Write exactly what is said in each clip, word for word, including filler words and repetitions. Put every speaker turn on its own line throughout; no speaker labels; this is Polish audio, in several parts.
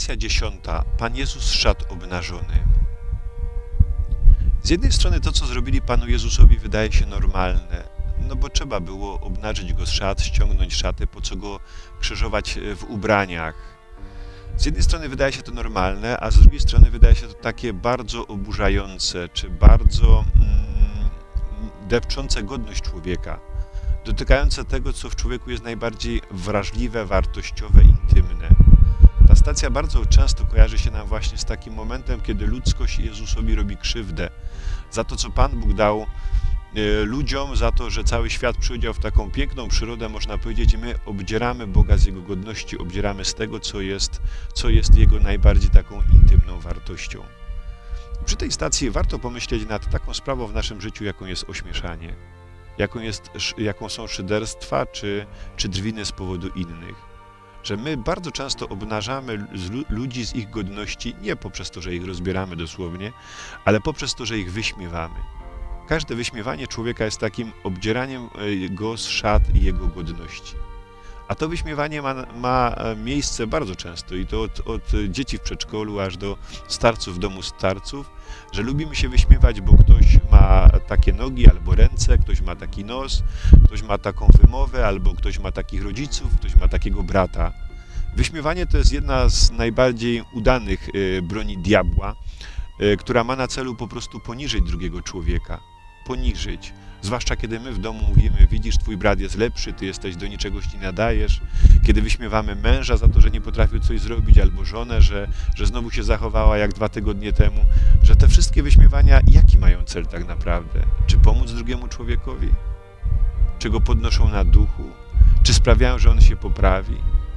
Stacja dziesiąta. Pan Jezus szedł obnażony. Z jednej strony to, co zrobili Panu Jezusowi, wydaje się normalne, no bo trzeba było obnażyć Go z szat, ściągnąć szaty, po co Go krzyżować w ubraniach. Z jednej strony wydaje się to normalne, a z drugiej strony wydaje się to takie bardzo oburzające, czy bardzo mm, depczące godność człowieka, dotykające tego, co w człowieku jest najbardziej wrażliwe, wartościowe, intymne. Ta stacja bardzo często kojarzy się nam właśnie z takim momentem, kiedy ludzkość Jezusowi robi krzywdę za to, co Pan Bóg dał ludziom, za to, że cały świat przyodział w taką piękną przyrodę, można powiedzieć, i my obdzieramy Boga z Jego godności, obdzieramy z tego, co jest, co jest Jego najbardziej taką intymną wartością. Przy tej stacji warto pomyśleć nad taką sprawą w naszym życiu, jaką jest ośmieszanie, jaką, jest, jaką są szyderstwa czy, czy drwiny z powodu innych. Że my bardzo często obnażamy ludzi z ich godności nie poprzez to, że ich rozbieramy dosłownie, ale poprzez to, że ich wyśmiewamy. Każde wyśmiewanie człowieka jest takim obdzieraniem go z szat i jego godności. A to wyśmiewanie ma, ma miejsce bardzo często i to od, od dzieci w przedszkolu aż do starców w domu starców, że lubimy się wyśmiewać, bo ktoś ma takie nogi albo ręce, ktoś ma taki nos, ktoś ma taką wymowę, albo ktoś ma takich rodziców, ktoś ma takiego brata. Wyśmiewanie to jest jedna z najbardziej udanych broni diabła, która ma na celu po prostu poniżyć drugiego człowieka. Poniżyć. Zwłaszcza kiedy my w domu mówimy, widzisz, twój brat jest lepszy, ty jesteś, do niczego się nie nadajesz. Kiedy wyśmiewamy męża za to, że nie potrafił coś zrobić, albo żonę, że, że znowu się zachowała jak dwa tygodnie temu. Że te wszystkie wyśmiewania, jaki mają cel tak naprawdę? Czy pomóc drugiemu człowiekowi? Czy go podnoszą na duchu? Czy sprawiają, że on się poprawi?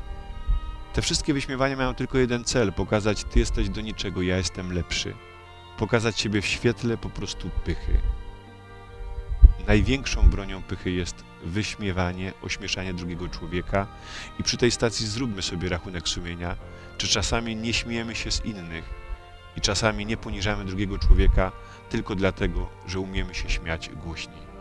Te wszystkie wyśmiewania mają tylko jeden cel, pokazać, ty jesteś do niczego, ja jestem lepszy. Pokazać siebie w świetle po prostu pychy. Największą bronią pychy jest wyśmiewanie, ośmieszanie drugiego człowieka i przy tej stacji zróbmy sobie rachunek sumienia, czy czasami nie śmiejemy się z innych i czasami nie poniżamy drugiego człowieka tylko dlatego, że umiemy się śmiać głośniej.